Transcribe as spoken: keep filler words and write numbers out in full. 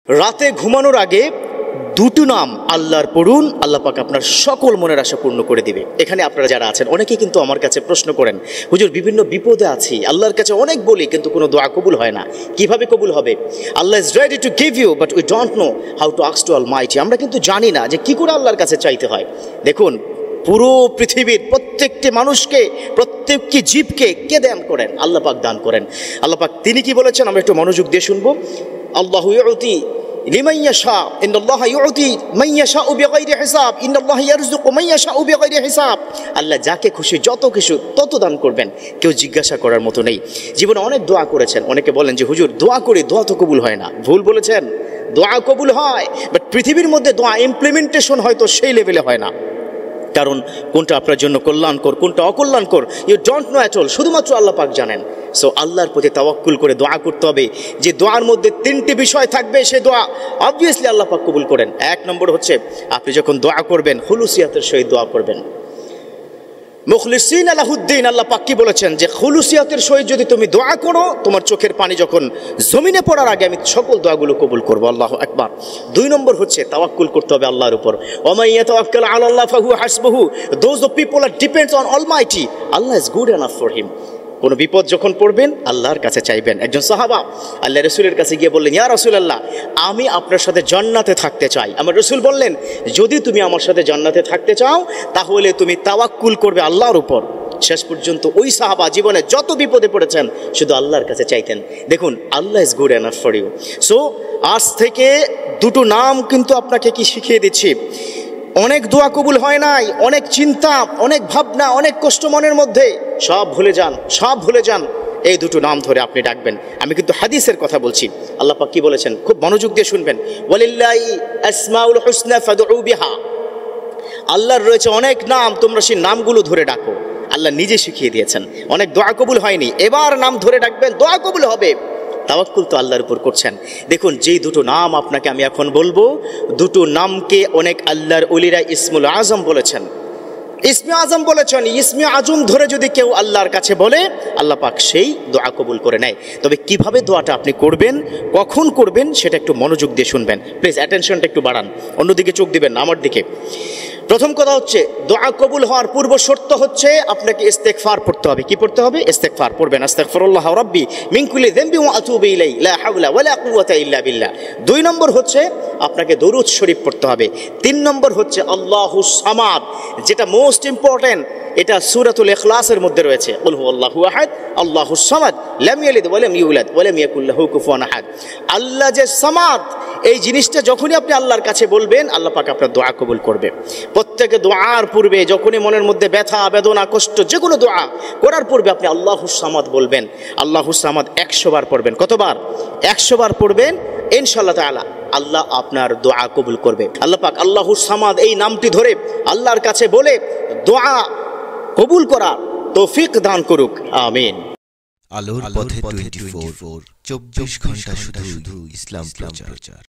রাতে ঘুমানোর আগে দুটো নাম আল্লাহর পড়ুন, আল্লাহ পাক আপনার সকল মনের আশা পূর্ণ করে দিবে। এখানে আপনারা যারা আছেন অনেকেই কিন্তু আমার কাছে প্রশ্ন করেন, হুজুর বিভিন্ন বিপদে আছি, আল্লাহর কাছে অনেক বলি কিন্তু কোনো দোয়া কবুল হয় না, কিভাবে কবুল হবে? Allah is ready to give you but we don't know how to ask to almighty. আমরা কিন্তু জানি না যে কি করে আল্লাহর কাছে চাইতে হয়। দেখুন, পুরো পৃথিবীর প্রত্যেকটি মানুষকে, প্রত্যেকটি জীবকে কে দান করেন? আল্লাহ পাক দান করেন। আল্লাহ পাক তিনি কি বলেছেন আমরা একটু মনোযোগ দিয়ে শুনবো। আল্লাহু ইউতি লিমান ইয়াশা ইন্নাল্লাহা ইউতি মান ইয়াশাউ বিগাইরি হিসাব ইন্নাল্লাহা ইয়ারযুকু মান ইয়াশাউ বিগাইরি হিসাব। আল্লাহ যাকে খুশি যত কিছু তত দান করবেন, কেউ জিজ্ঞাসা করার মতো নেই। জীবনে অনেক দোয়া করেছেন, অনেকে বলেন যে হুজুর দোয়া করি, দোয়া তো কবুল হয় না। ভুল বলেছেন, দোয়া কবুল হয়, বাট পৃথিবীর মধ্যে দোয়া ইমপ্লিমেন্টেশন হয়তো সেই লেভেলে হয় না। কারণ কোনটা আপনার জন্য কল্যাণকর, কোনটা অকল্যাণকর, you don't know at all, শুধুমাত্র আল্লাহ পাক জানেন। সো আল্লাহর প্রতি তাওয়াক্কুল করে দোয়া করতে হবে। যে দোয়ার মধ্যে তিনটি বিষয় থাকবে, সে দোয়া অবভিয়াসলি আল্লাহ পাক কবুল করেন। এক নম্বর হচ্ছে আপনি যখন দোয়া করবেন খুলুসিয়াতের সহিত দোয়া করবেন। মুখলিসিন আলাহুদ্দিন, আল্লাহ পাক কি বলেছেন যে খুলুসিয়াতের সহিত যদি তুমি দোয়া করো, তোমার চোখের পানি যখন জমিনে পড়ার আগে আমি সকল দোয়াগুলো কবুল করবো। আল্লাহু আকবার। দুই নম্বর হচ্ছে তাওয়াক্কুল করতে হবে আল্লাহর উপর। ওয়ামান ইয়াতাওয়াক্কাল আলাল্লাহ ফাহুয়া হাসবুহু, those the people are depends on almighty, Allah is good enough for him. কোনো বিপদ যখন পড়বেন আল্লাহর কাছে চাইবেন। একজন সাহাবা আল্লাহ রসুলের কাছে গিয়ে বললেন, ইয়া রাসূলুল্লাহ, আমি আপনার সাথে জান্নাতে থাকতে চাই। আমার রসুল বললেন, যদি তুমি আমার সাথে জান্নাতে থাকতে চাও তাহলে তুমি তাওয়াক্কুল করবে আল্লাহর উপর। শেষ পর্যন্ত ওই সাহাবা জীবনে যত বিপদে পড়েছেন শুধু আল্লাহর কাছে চাইতেন। দেখুন, Allah is good enough for you. So আজ থেকে দুটো নাম কিন্তু আপনাকে কি শিখিয়ে দিচ্ছি। অনেক দোয়া কবুল হয় নাই, অনেক চিন্তা, অনেক ভাবনা, অনেক কষ্ট মনের মধ্যে, সব ভুলে যান, সব ভুলে যান। এই দুটো নাম ধরে আপনি ডাকবেন। আমি কিন্তু হাদিসের কথা বলছি। আল্লাহ পাক কি বলেছেন খুব মনোযোগ দিয়ে শুনবেন। ওয়ালিল্লাহি আসমাউল হুসনা ফাদউ বিহা, আল্লাহর রয়েছে অনেক নাম, তোমরা সেই নামগুলো ধরে ডাকো। আল্লাহ নিজে শিখিয়ে দিয়েছেন। অনেক দোয়া কবুল হয়নি, এবার নাম ধরে ডাকবেন, দোয়া কবুল হবে। তাওয়াক্কুল তো আল্লাহর উপর করছেন। দেখুন, যেই দুটো নাম আপনাকে আমি এখন বলবো, দুটো নামকে অনেক আল্লাহর ওলিরা ইসমুল আজম বলেছেন, ইসমে আজম বলেছেন। ইসমে আজম ধরে যদি কেউ আল্লাহর কাছে বলে, আল্লাহ পাক সেই দোয়া কবুল করে নেয়। তবে কিভাবে দোয়াটা আপনি করবেন, কখন করবেন, সেটা একটু মনোযোগ দিয়ে শুনবেন। প্লিজ অ্যাটেনশনটা একটু বাড়ান, অন্যদিকে চোখ দিবেন না, আমার দিকে। প্রথম কথা হচ্ছে, দোয়া কবুল হওয়ার পূর্ব শর্ত হচ্ছে আপনাকে ইস্তেগফার পড়তে হবে। কি পড়তে হবে? ইস্তেগফার পড়বেন। আস্তাগফিরুল্লাহ রাব্বি মিন কুল্লি যামবি ওয়া আতুবু ইলাইহি লা হাওলা ওয়ালা কুওয়াতা ইল্লা বিল্লাহ। দুই নম্বর হচ্ছে আপনাকে দরুদ শরীফ পড়তে হবে। তিন নম্বর হচ্ছে আল্লাহুস সামাদ, যেটা মোস্ট ইম্পর্টেন্ট, এটা সূরাতুল ইখলাসের মধ্যে রয়েছে। কুল হুয়াল্লাহু আহাদ আল্লাহুস সামাদ লাম ইয়ালিদ ওয়া লাম ইউলাদ ওয়া লাম ইয়াকুল লাহু কুফুয়ান আহাদ। আল্লাহ যে সামাদ, এই জিনিসটা যখনই আপনি আল্লাহর কাছে বলবেন, আল্লাহ পাক আপনার দোয়া কবুল করবে। প্রত্যেকে দোয়ার পূর্বে যখনই মনের মধ্যে ব্যথা, বেদনা, কষ্ট, যে কোনো দোয়া করার পূর্বে আপনি আল্লাহুস সামাদ বলবেন। আল্লাহুস সামাদ একশো বার পড়বেন। কতবার? একশো বার পড়বেন। ইনশাআল্লাহ তাআলা আল্লাহ আপনার দোয়া কবুল করবে। আল্লাহ পাক আল্লাহুস সামাদ এই নামটি ধরে আল্লাহর কাছে বলে দোয়া কবুল করার তৌফিক দান করুক, আমিন। আলোর পথে টোয়েন্টি ফোর, চব্বিশ ঘন্টা শুধু ইসলাম প্রচার।